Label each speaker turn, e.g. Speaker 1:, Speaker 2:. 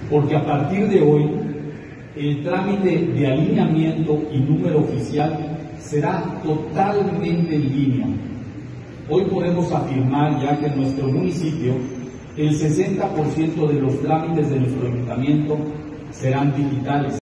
Speaker 1: porque a partir de hoy el trámite de alineamiento y número oficial será totalmente en línea. Hoy podemos afirmar ya que en nuestro municipio el 60% de los trámites de nuestro ayuntamiento serán digitales.